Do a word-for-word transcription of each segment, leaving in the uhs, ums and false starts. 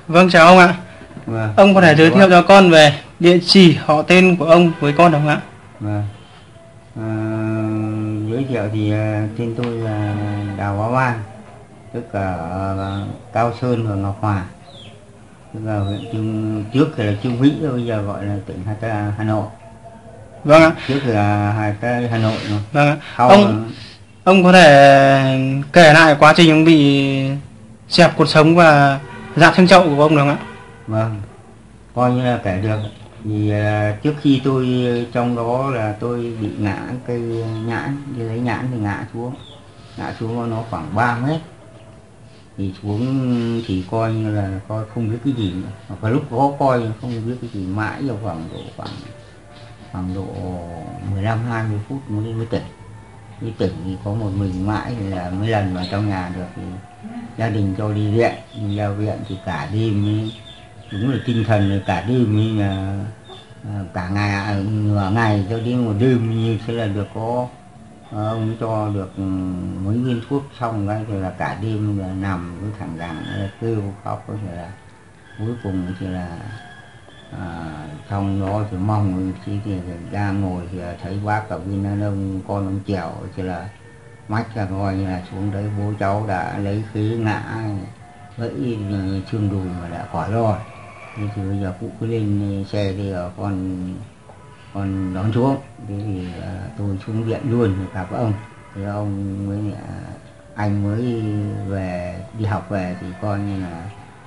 Vâng, chào ông ạ. Vâng. Ông có thể giới thiệu cho con về địa chỉ, họ tên của ông với con được không ạ? Vâng. À, giới thiệu thì uh, tên tôi là Đào Bá Ban, tức là uh, Cao Sơn và Ngọc Hòa, tức là huyện Trương, trước thì là Trương Mỹ, bây giờ gọi là tỉnh Hà, Hà Nội. Vâng ạ. Trước thì là Hà, Hà Nội rồi. Vâng ạ. Sau Ông là... ông có thể kể lại quá trình ông bị xẹp cột sống và rạn xương chậu của ông được không ạ? Vâng, coi như là kể được. Thì uh, trước khi tôi trong đó là tôi bị ngã cây nhãn, đi lấy nhãn thì ngã xuống, ngã xuống nó khoảng ba mét, thì xuống thì coi như là coi không biết cái gì nữa. Hoặc là lúc có coi không biết cái gì, mãi vào khoảng độ khoảng khoảng độ mười lăm hai mươi phút mới mới tỉnh. Mới tỉnh thì có một mình mãi thì là mấy lần vào trong nhà được thì gia đình cho đi viện, đi vào viện thì cả đêm mới, đúng là tinh thần rồi, cả đêm mới là cả ngày, nửa ngày cho đến một đêm như thế là được có ông ấy cho được mấy viên thuốc xong cái thì là cả đêm là nằm với thằng rằng kêu khóc, có thể là cuối cùng thì là à, trong đó thì mong thì, thì ra ngồi thì thấy bác ở bên đàn ông con ông Trèo thì là mách là coi như là xuống đấy bố cháu đã lấy khí ngã gãy xương đùi mà đã khỏi rồi. Thế thì bây giờ cụ cứ lên xe đi ở con con đón xuống. Thế thì uh, tôi xuống viện luôn gặp ông. Thì ông mới uh, anh mới về đi học về thì coi như là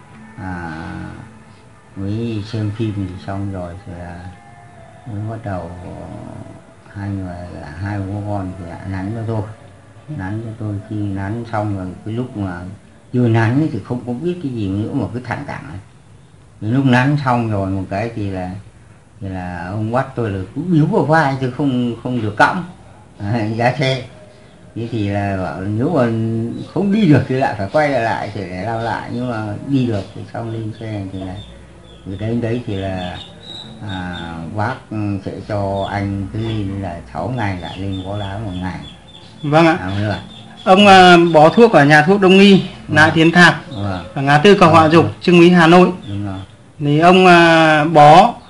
uh, mới xem phim thì xong rồi thì là mới bắt đầu hai người hai bố con thì nắn cho tôi nắn cho tôi khi nắn xong rồi cái lúc mà chưa nắn thì không có biết cái gì nữa mà cứ thẳng thẳng này. Lúc nắn xong rồi một cái thì là thì là ông bắt tôi là cứ biếu vào vai chứ không không được cõng giá xe. Thế thì là bảo nếu mà không đi được thì lại phải quay lại lại thì để lao lại, nhưng mà đi được thì xong lên xe thì là từ đến đấy thì là à, bác sẽ cho anh cứ lên là sáu ngày lại lên Bó Lá một ngày. Vâng ạ. À, ông uh, bó thuốc ở nhà thuốc Đông Nghi, Nại Tiến Thạc, vâng. ở ngã tư Cầu Họa Dục, Trương Mỹ, Hà Nội. Thì ông uh, bó uh,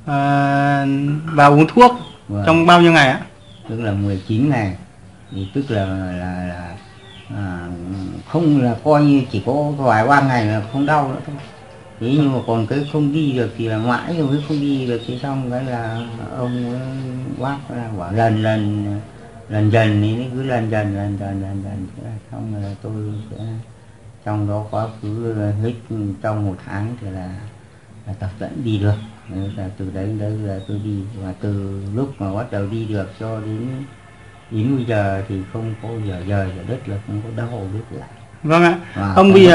và uống thuốc vâng. trong bao nhiêu ngày ạ? Tức là mười chín ngày, thì tức là là, là à, không là coi như chỉ có vài ba ngày là không đau nữa thôi. Thế nhưng mà còn cái không đi được thì là mãi rồi mới không đi được, thì xong cái là ông bác là bảo lần lần lần dần thì cứ lần dần lần dần lần dần xong rồi tôi sẽ trong đó quá khứ hết trong một tháng thì là, là tập vẫn đi được. Là từ đấy đấy là tôi đi, và từ lúc mà bắt đầu đi được cho đến đến bây giờ thì không có giờ giờ giờ đất là không có đau biết lại. Vâng ạ. À, ông bị uh,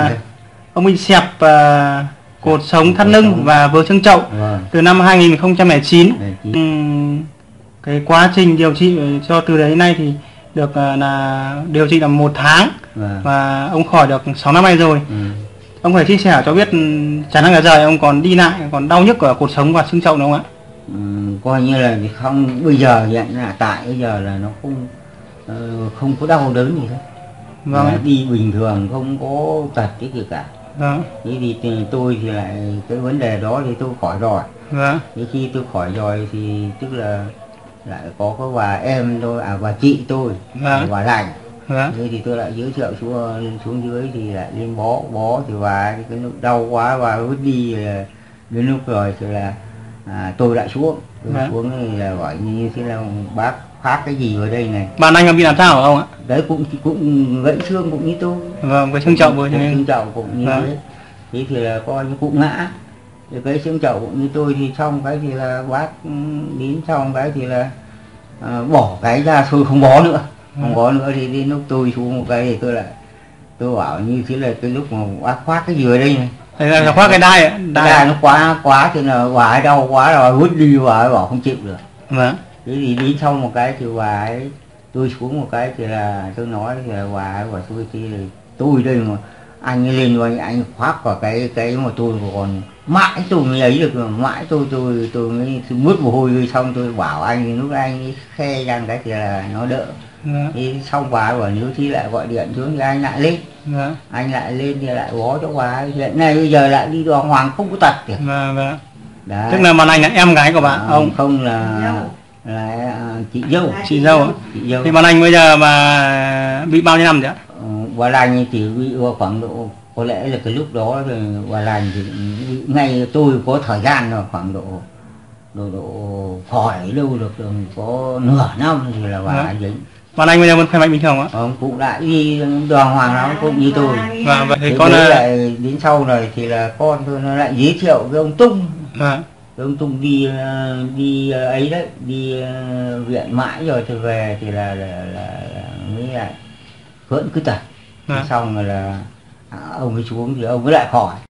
ông bị xẹp uh, cột sống thắt lưng và vỡ xương chậu vâng. từ năm hai nghìn không trăm lẻ chín. uhm, cái quá trình điều trị cho từ đấy nay thì được uh, là điều trị là một tháng vâng. và ông khỏi được sáu năm nay rồi. ừ. Ông phải chia sẻ cho biết khả năng là giờ ông còn đi lại còn đau nhức ở cột sống và xương chậu đúng không ạ? Ừ, coi như là không, bây giờ hiện là tại bây giờ là nó không uh, không có đau đớn gì hết. Vâng. Đi bình thường không có tật cái gì cả. Vâng. Thế thì, thì tôi thì lại cái vấn đề đó thì tôi khỏi rồi. Vâng. Thế khi tôi khỏi rồi thì tức là lại có cái bà em tôi, à bà chị tôi, vâng. bà lành. Vâng. Thế thì tôi lại giới thiệu xuống xuống dưới thì lại lên bó bó thì bà cái lúc đau quá bà vứt đi, đến lúc rồi thì là à, tôi lại xuống tôi vâng. xuống thì là gọi như thế là bác phát cái gì ở đây này. Bạn anh bị làm sao hả ông ạ? Đấy cũng cũng gãy xương cũng như tôi. Vâng, cái xương chậu vừa như xương chậu cũng như vâng. thế. Thế thì là coi như cũng ngã. Thì cái xương chậu cũng như tôi thì xong cái thì là bác đến xong cái thì là à, bỏ cái ra thôi không bó nữa. Không có nữa thì đến lúc tôi xuống một cái thì tôi lại tôi bảo như thế là cái lúc mà bác khoác cái gì ở đây này. Thế là khoác cái đai ạ? Đai, đai nó quá quá thì là bà ấy đau quá rồi vứt đi, bà ấy bảo không chịu được. Vâng. Thế thì đến xong một cái thì bà ấy tôi xuống một cái thì là tôi nói thì là bà ấy bảo tôi thì tôi đây mà anh ấy lên rồi anh khoác vào cái cái mà tôi còn mãi tôi mới ấy được, mãi tôi tôi tôi mới mướt mồ hôi xong tôi bảo anh lúc anh ấy khe răng cái thì là nó đỡ. Dạ. Thì xong bà bảo nếu thì lại gọi điện xuống thì anh lại lên. Dạ. Anh lại lên thì lại bó cho bà ấy. Hiện nay bây giờ lại đi đoàn hoàng không có tật kìa. Vâng, vâng. Tức là màn anh là em gái của bạn, à, ông không là là chị dâu. Chị dâu ạ. Chị dâu. Thì bọn anh bây giờ mà bị bao nhiêu năm rồi ạ? Ờ, bà lành thì bị khoảng độ, có lẽ là cái lúc đó rồi bà lành thì bị, ngay tôi có thời gian rồi khoảng độ độ độ khỏi lâu được rồi, có nửa năm thì là bà ấy dính. Bọn anh bây giờ vẫn khỏe mạnh bình thường ạ? Ông cũng đã đi đoàn hoàng lắm, cũng như tôi. Vâng, vậy thì thế con lại đến sau này thì là con tôi nó lại giới thiệu với ông Tung. Vâng. Ông Tung đi đi ấy đấy, đi viện mãi rồi thì về thì là là, là, là mới lại hỡn cứ tật. Xong rồi là ông ấy xuống thì ông ấy lại khỏi.